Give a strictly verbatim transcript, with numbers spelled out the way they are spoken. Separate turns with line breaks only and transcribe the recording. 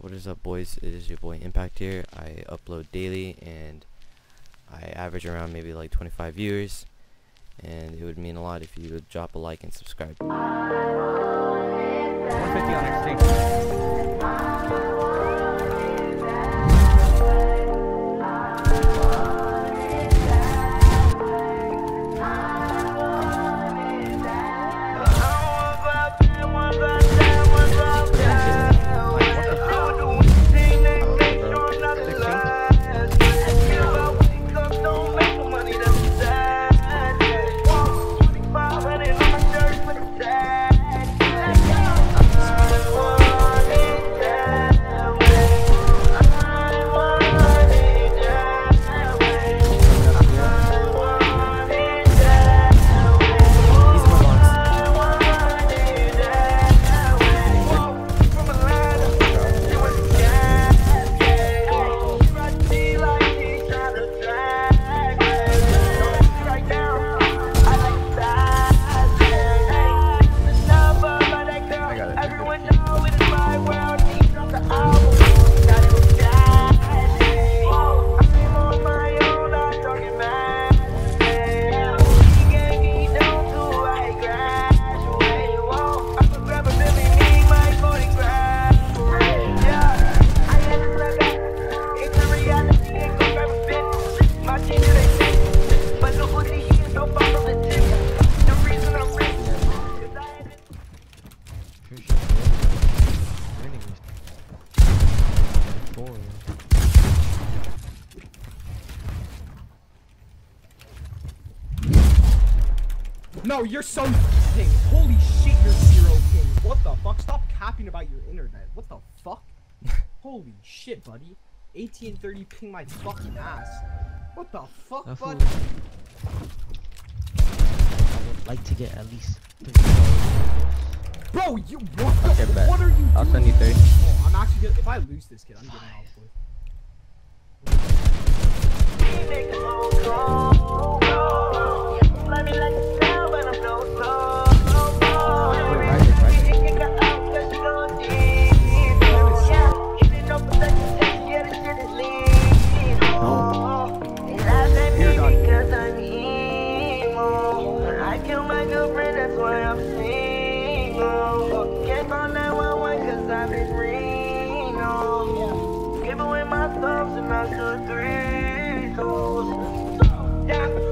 What is up, boys? It is your boy Impact here. I upload daily and I average around maybe like twenty-five viewers, and it would mean a lot if you would drop a like and subscribe.
one fifty on exchange.
No, you're so king. Holy shit, you're zero king. What the fuck? Stop capping about your internet. What the fuck? Holy shit, buddy. eighteen thirty ping my fucking ass. What the fuck,
That's
buddy?
I would like to get at least three.
Bro, you what the
Okay, bet.
What are you doing?
I'll send you thirty.
Oh, I'm actually gonna, if I lose this kid, I'm getting off with.
And I could three, so, yeah.